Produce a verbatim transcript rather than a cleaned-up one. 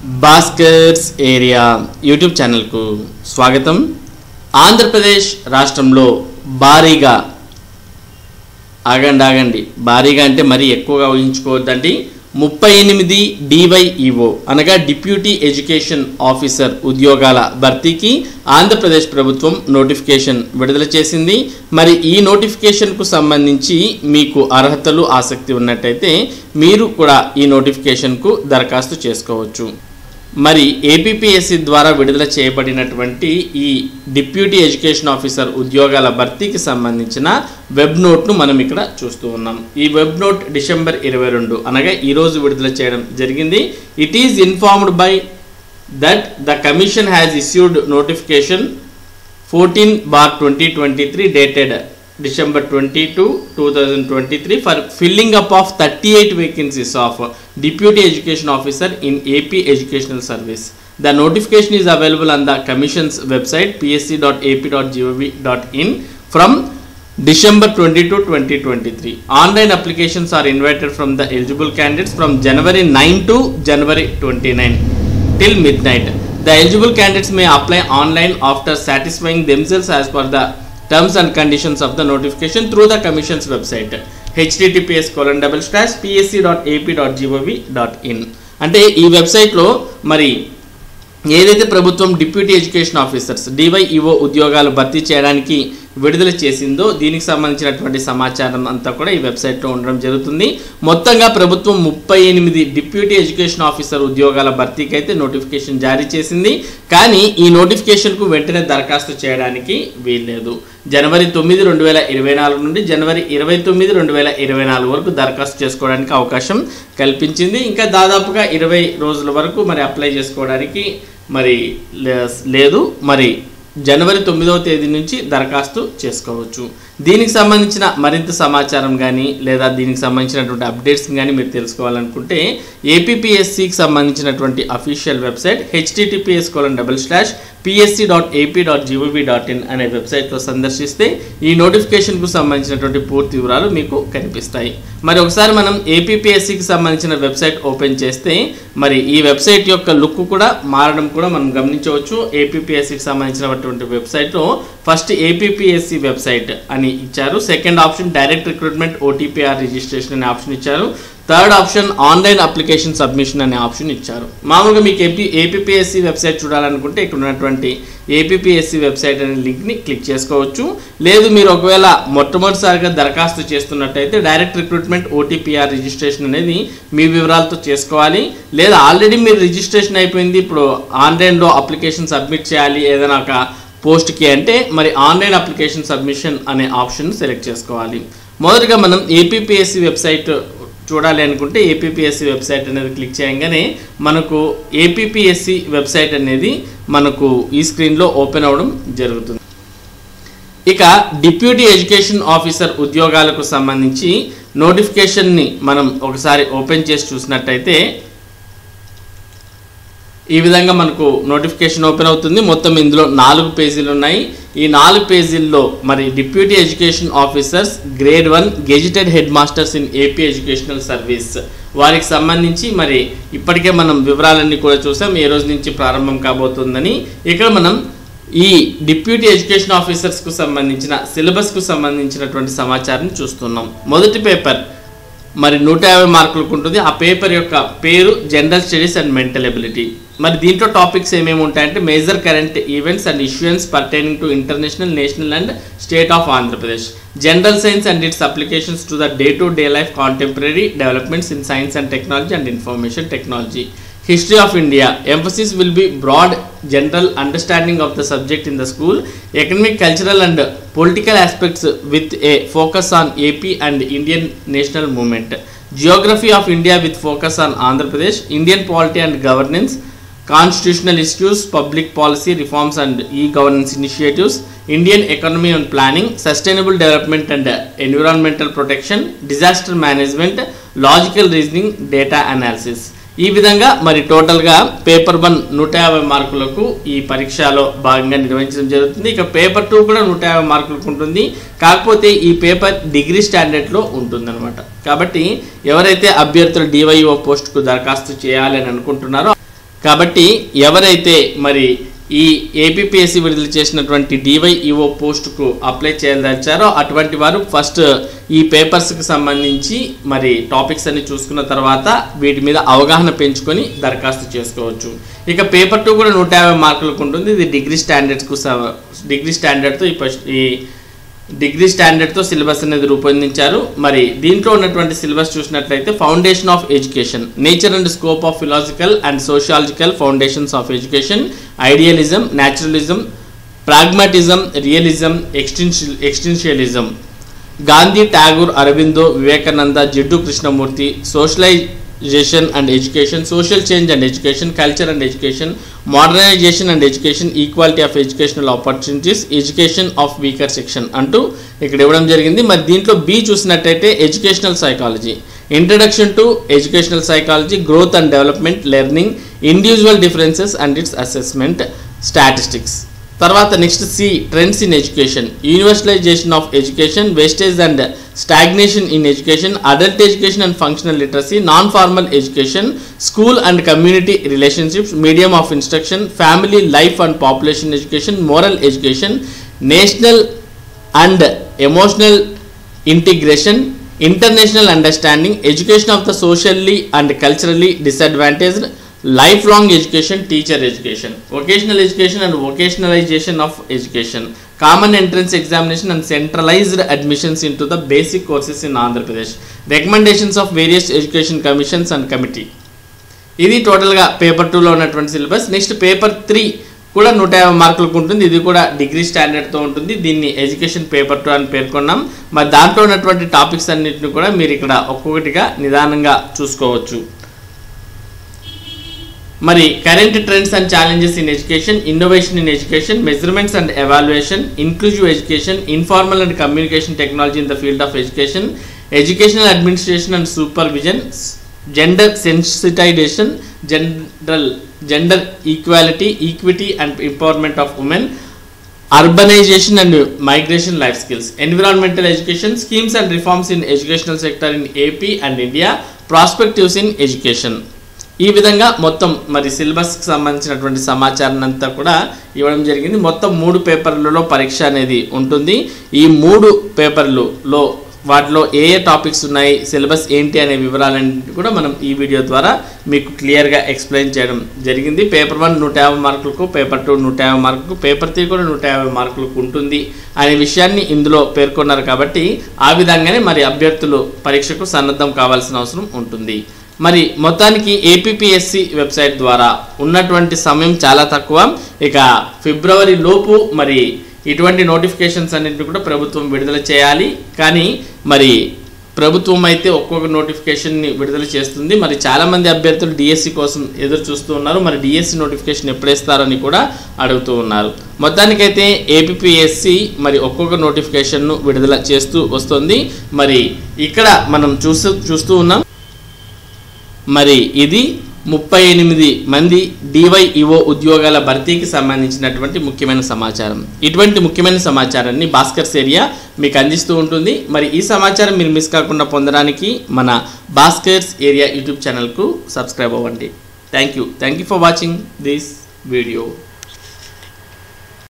Bhaskar's area YouTube ఛానల్కు స్వాగతం. ఆంధ్రప్రదేశ్ రాష్ట్రంలో భారీగా ఆగండి ఆగండి భారీగా అంటే మరీ ఎక్కువగా ఊహించుకోవద్దండి. ముప్పై ఎనిమిది డివైఈఓ అనగా డిప్యూటీ ఎడ్యుకేషన్ ఆఫీసర్ ఉద్యోగాల భర్తీకి ఆంధ్రప్రదేశ్ ప్రభుత్వం నోటిఫికేషన్ విడుదల చేసింది. మరి ఈ నోటిఫికేషన్కు సంబంధించి మీకు అర్హతలు ఆసక్తి ఉన్నట్టయితే మీరు కూడా ఈ నోటిఫికేషన్కు దరఖాస్తు చేసుకోవచ్చు. మరి ఏపీపీఎస్సీ ద్వారా విడుదల చేయబడినటువంటి ఈ డిప్యూటీ ఎడ్యుకేషన్ ఆఫీసర్ ఉద్యోగాల భర్తీకి సంబంధించిన వెబ్ నోట్ను మనం ఇక్కడ చూస్తూ ఉన్నాం. ఈ వెబ్ నోట్ డిసెంబర్ ఇరవై రెండు అనగా ఈరోజు విడుదల చేయడం జరిగింది. It is informed by that the commission has issued notification fourteen bar twenty twenty three dated December twenty-second, twenty twenty-three for filling up of thirty-eight vacancies of Deputy Education Officer in A P Educational Service. The notification is available on the Commission's website p s c dot a p dot gov dot in from December twenty-second, twenty twenty-three. Online applications are invited from the eligible candidates from January ninth to January twenty-ninth till midnight. The eligible candidates may apply online after satisfying themselves as per the terms and conditions of the notification through the Commission's website h t t p s colon double slash p s c dot a p dot gov dot in. అంటే ఈ వెబ్సైట్లో మరి ఏదైతే ప్రభుత్వం deputy education officers DyEO ఉద్యోగాలు భర్తీ చేయడానికి విడుదల చేసిందో దీనికి సంబంధించినటువంటి సమాచారం అంతా కూడా ఈ వెబ్సైట్లో ఉండడం జరుగుతుంది. మొత్తంగా ప్రభుత్వం ముప్పై ఎనిమిది డిప్యూటీ ఎడ్యుకేషన్ ఆఫీసర్ ఉద్యోగాల భర్తీకి అయితే నోటిఫికేషన్ జారీ చేసింది. కానీ ఈ నోటిఫికేషన్కు వెంటనే దరఖాస్తు చేయడానికి వీల్లేదు. జనవరి తొమ్మిది రెండు వేల ఇరవై నాలుగు నుండి జనవరి ఇరవై తొమ్మిది రెండు వేల ఇరవై నాలుగు వరకు దరఖాస్తు చేసుకోవడానికి అవకాశం కల్పించింది. ఇంకా దాదాపుగా ఇరవై రోజుల వరకు మరి అప్లై చేసుకోవడానికి మరి లేదు. మరి జనవరి తొమ్మిదవ తేదీ నుంచి దరఖాస్తు చేసుకోవచ్చు. దీనికి సంబంధించిన మరింత సమాచారం కానీ లేదా దీనికి సంబంధించినటువంటి అప్డేట్స్ కానీ మీరు తెలుసుకోవాలనుకుంటే ఏపీపీఎస్సీకి సంబంధించినటువంటి official website H T T P S colon double slash PSC dot AP dot GOV dot in అనే వెబ్సైట్లో సందర్శిస్తే ఈ నోటిఫికేషన్కు సంబంధించినటువంటి పూర్తి వివరాలు మీకు కనిపిస్తాయి. మరి ఒకసారి మనం ఏపీపీఎస్సీకి సంబంధించిన వెబ్సైట్ ఓపెన్ చేస్తే మరి ఈ వెబ్సైట్ యొక్క లుక్ కూడా మారడం కూడా మనం గమనించవచ్చు. ఏపీపీఎస్సీకి సంబంధించినటువంటి వెబ్సైట్లో ఫస్ట్ ఏపీపీఎస్సీ వెబ్సైట్ అని ఇచ్చారు. Second option direct recruitment OTPR registration అనే ఆప్షన్ ఇచ్చారు. Third option online application submission అనే ఆప్షన్ ఇచ్చారు. మామూలుగా మీకు ఏపీ ఏపీపీఎస్సీ వెబ్సైట్ చూడాలనుకుంటే ఇక్కడ ఉన్నటువంటి ఏపీపీఎస్సీ వెబ్సైట్ అనే లింక్ని క్లిక్ చేసుకోవచ్చు. లేదు మీరు ఒకవేళ మొట్టమొదటిసారిగా దరఖాస్తు చేస్తున్నట్టయితే డైరెక్ట్ రిక్రూట్మెంట్ ఓటీపీఆర్ రిజిస్ట్రేషన్ అనేది మీ వివరాలతో చేసుకోవాలి. లేదా ఆల్రెడీ మీరు రిజిస్ట్రేషన్ అయిపోయింది, ఇప్పుడు ఆన్లైన్లో అప్లికేషన్ సబ్మిట్ చేయాలి ఏదైనా ఒక పోస్ట్కి అంటే మరి ఆన్లైన్ అప్లికేషన్ సబ్మిషన్ అనే ఆప్షన్ సెలెక్ట్ చేసుకోవాలి. మొదటగా మనం ఏపీపీఎస్సీ వెబ్సైట్ చూడాలి అనుకుంటే ఏపీపీఎస్సీ వెబ్సైట్ అనేది క్లిక్ చేయగానే మనకు ఏపీపీఎస్సీ వెబ్సైట్ అనేది మనకు ఈ స్క్రీన్లో ఓపెన్ అవ్వడం జరుగుతుంది. ఇక డిప్యూటీ ఎడ్యుకేషన్ ఆఫీసర్ ఉద్యోగాలకు సంబంధించి నోటిఫికేషన్ని మనం ఒకసారి ఓపెన్ చేసి చూసినట్టయితే ఈ విధంగా మనకు నోటిఫికేషన్ ఓపెన్ అవుతుంది. మొత్తం ఇందులో నాలుగు పేజీలు ఉన్నాయి. ఈ నాలుగు పేజీల్లో మరి deputy education officers grade one gazetted head masters in AP educational service వారికి సంబంధించి మరి ఇప్పటికే మనం వివరాలన్నీ కూడా చూసాం ఏ రోజు నుంచి ప్రారంభం కాబోతుందని. ఇక్కడ మనం ఈ డిప్యూటీ ఎడ్యుకేషన్ ఆఫీసర్స్కు సంబంధించిన సిలబస్కు సంబంధించినటువంటి సమాచారం చూస్తున్నాం. మొదటి పేపర్ మరి నూట యాభై మార్కులకు ఉంటుంది. ఆ పేపర్ యొక్క పేరు general studies and mental ability. మరి దీంట్లో టాపిక్స్ ఏమేమి ఉంటాయంటే major current events and issuance pertaining to international, national and state of Andhra Pradesh, general science and its applications to the day to day life, contemporary developments in science and technology and information technology, history of India. Emphasis will be broad general understanding of the subject in the school, economic, cultural and political aspects with a focus on A P and Indian national movement, geography of India with focus on Andhra Pradesh, Indian polity and governance, constitutional issues, public policy reforms and e-governance initiatives, Indian economy and planning, sustainable development and environmental protection, disaster management, logical reasoning, data analysis. ఈ విధంగా మరి టోటల్గా paper one నూట యాభై మార్కులకు ఈ పరీక్షలో భాగంగా నిర్వహించడం జరుగుతుంది. ఇక పేపర్ టూ కూడా నూట యాభై మార్కులకు ఉంటుంది. కాకపోతే ఈ పేపర్ డిగ్రీ స్టాండర్డ్లో ఉంటుందన్నమాట. కాబట్టి ఎవరైతే అభ్యర్థులు డివైఓ పోస్టుకు దరఖాస్తు చేయాలని అనుకుంటున్నారో కాబట్టి ఎవరైతే మరి ఈ ఏపీపీఎస్సీ విడుదల చేసినటువంటి డివైఈఓ పోస్టుకు అప్లై చేయదలిచారో అటువంటి వారు ఫస్ట్ ఈ పేపర్స్కి సంబంధించి మరి టాపిక్స్ అన్ని చూసుకున్న తర్వాత వీటి మీద అవగాహన పెంచుకొని దరఖాస్తు చేసుకోవచ్చు. ఇక పేపర్ టూ కూడా నూట యాభై మార్కులకు ఉంటుంది. ఇది డిగ్రీ స్టాండర్డ్స్కు డిగ్రీ స్టాండర్డ్తో ఈ ఫస్ట్ ఈ డిగ్రీ స్టాండర్డ్తో సిలబస్ అనేది రూపొందించారు. మరి దీంట్లో ఉన్నటువంటి సిలబస్ చూసినట్లయితే foundation of education, nature and scope of philosophical and sociological foundations of education, idealism, naturalism, pragmatism, realism, existential existentialism, Gandhi, Tagore, Aurobindo, Vivekananda, Jiddu Krishnamurti, socialization and education, social change and education, culture and education, modernization and education, equality of educational opportunities, education of weaker section అంటూ ఇక్కడ ఇవ్వడం జరిగింది. మరి దీంట్లో B చూసినట్టయితే educational psychology, introduction to educational psychology, growth and development, learning, individual differences and its assessment, statistics. తర్వాత next C trends in education, universalization of education, wastage and stagnation in education, adult education and functional literacy, non formal education, school and community relationships, medium of instruction, family life and population education, moral education, national and emotional integration, international understanding, education of the socially and culturally disadvantaged, life long education, teacher education, vocational education and vocationalization of education, common entrance examination and centralized admissions in to the basic courses in Andhra Pradesh, recommendations of various education commissions and committee. ఇది టోటల్గా paper టూలో ఉన్నటువంటి syllabus. Next paper three కూడా నూట యాభై మార్కులకు ఉంటుంది. ఇది కూడా డిగ్రీ స్టాండర్డ్తో ఉంటుంది. దీన్ని ఎడ్యుకేషన్ పేపర్ టూ అని పేర్కొన్నాం. మరి దాంట్లో ఉన్నటువంటి టాపిక్స్ అన్నింటిని కూడా మీరు ఇక్కడ ఒక్కొక్కటిగా నిదానంగా చూసుకోవచ్చు. మరి current trends and challenges in education, innovation in education, measurements and evaluation, inclusive education, informal and communication technology in the field of education, educational administration and supervision, gender sensitization, general gender equality, equity and empowerment of women, urbanization and migration life skills, environmental education, schemes and reforms in educational sector in A P and India, perspectives in education. ఈ విధంగా మొత్తం మరి సిలబస్కి సంబంధించినటువంటి సమాచారాన్ని అంతా కూడా ఇవ్వడం జరిగింది. మొత్తం మూడు పేపర్లలో పరీక్ష అనేది ఉంటుంది. ఈ మూడు పేపర్లలో వాటిలో ఏ ఏ టాపిక్స్ ఉన్నాయి, సిలబస్ ఏంటి అనే వివరాలన్నింటినీ కూడా మనం ఈ వీడియో ద్వారా మీకు క్లియర్గా ఎక్స్ప్లెయిన్ చేయడం జరిగింది. పేపర్ వన్ నూట యాభై మార్కులకు, పేపర్ టూ నూట యాభై మార్కులకు, పేపర్ త్రీ కూడా నూట యాభై మార్కులకు ఉంటుంది అనే విషయాన్ని ఇందులో పేర్కొన్నారు. కాబట్టి ఆ విధంగానే మరి అభ్యర్థులు పరీక్షకు సన్నద్ధం కావాల్సిన అవసరం ఉంటుంది. మరి మొత్తానికి ఏపీపీఎస్సీ వెబ్సైట్ ద్వారా ఉన్నటువంటి సమయం చాలా తక్కువ. ఇక ఫిబ్రవరి లోపు మరి ఇటువంటి నోటిఫికేషన్స్ అన్నింటినీ కూడా ప్రభుత్వం విడుదల చేయాలి. కానీ మరి ప్రభుత్వం అయితే ఒక్కొక్క నోటిఫికేషన్ని విడుదల చేస్తుంది. మరి చాలామంది అభ్యర్థులు డిఎస్సి కోసం ఎదురు చూస్తూ ఉన్నారు. మరి డిఎస్సి నోటిఫికేషన్ ఎప్పుడేస్తారని కూడా అడుగుతూ ఉన్నారు. మొత్తానికైతే ఏపీపీఎస్సీ మరి ఒక్కొక్క నోటిఫికేషన్ను విడుదల చేస్తూ వస్తుంది. మరి ఇక్కడ మనం చూస్తూ చూస్తూ ఉన్నాం. మరి ఇది ముప్పై ఎనిమిది మంది డివైఈఓ ఉద్యోగాల భర్తీకి సంబంధించినటువంటి ముఖ్యమైన సమాచారం. ఇటువంటి ముఖ్యమైన సమాచారాన్ని భాస్కర్స్ ఏరియా మీకు అందిస్తూ ఉంటుంది. మరి ఈ సమాచారం మీరు మిస్ కాకుండా పొందడానికి మన భాస్కర్స్ ఏరియా యూట్యూబ్ ఛానల్కు సబ్స్క్రైబ్ అవ్వండి. Thank you thank you for watching this video.